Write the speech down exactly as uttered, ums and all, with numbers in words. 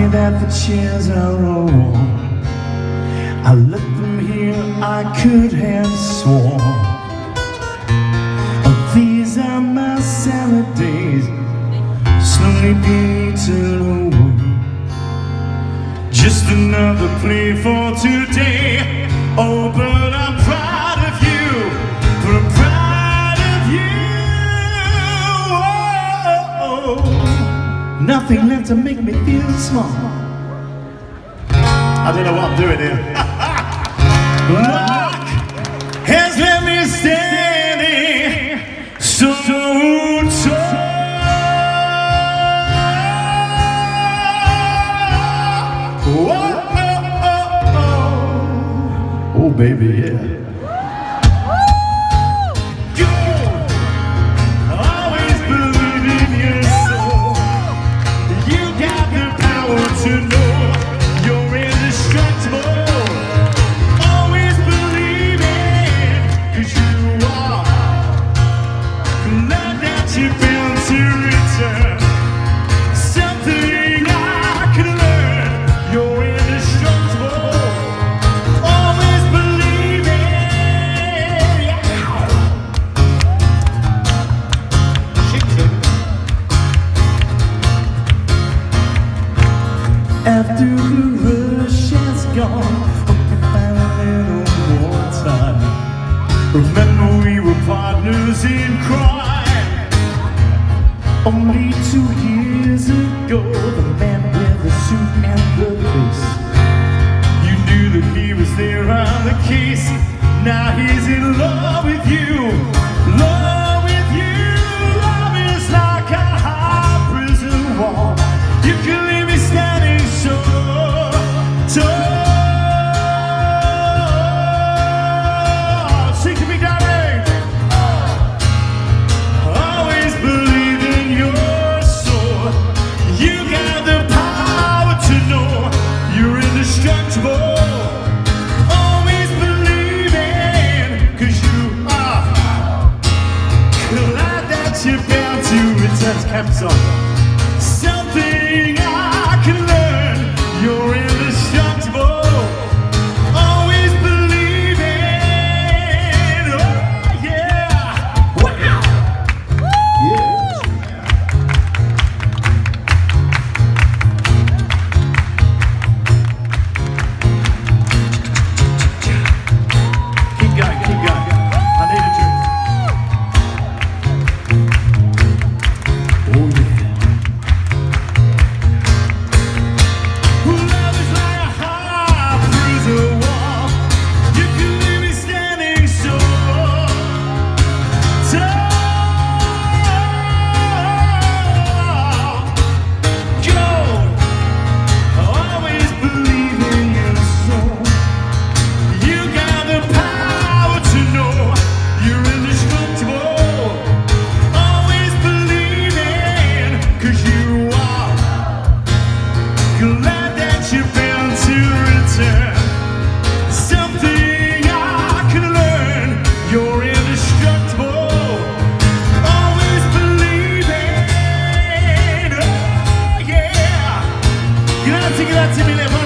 that the chairs are all warm. I left them here, I could have sworn. Oh, these are my salad days, slowly being eaten away. Just another plea for today. Oh, but I'm proud of you, but I'm proud of you. Oh, nothing left to make me feel small. I don't know what I'm doing here. Luck has left me standing so tall. Oh, oh, oh, oh. Oh, baby, yeah. Always believe in your soul. You got the power to know you're indestructible. Always believe it, 'cause you are. Glad that you've been to return. Something I can learn. You're indestructible. Always believe it. Yeah. After the rush has gone, hope you find a little more time. Remember we were partners in crime. Only two years ago, the man with the suit and the face, you knew that he was there on the case. Now he's in love with you, love with you. Love is like a high prison wall. You can leave me standing so tall. Sing to me, darling. Always believe in your soul. You got the power to know you're indestructible. Always believe in, 'cause you are. Glad that you're bound to return. Caps on. Something I can learn. You're indestructible. Always believe in. Oh yeah. Wow. Yeah. Keep going, keep going. I need a drink. Oh yeah. Love is like a high prison wall. You can leave me standing so tall. Go. Always believe in your soul. You got the power to know you're indestructible. Always believe in, 'cause you are. Glad that you've been to return. Something I can learn. You're indestructible. Always believe in. Oh yeah. You know, take that to me,